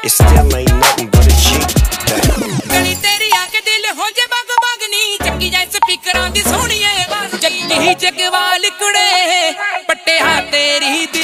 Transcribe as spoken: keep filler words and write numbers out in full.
it still ain't nothing but a G. गली तेरी आके दिल हो जे बग बगनी चक्की जाए स्पीकरां दी सोहणीए जग्गी जगवाल कुड़े पट्टे हाथ तेरी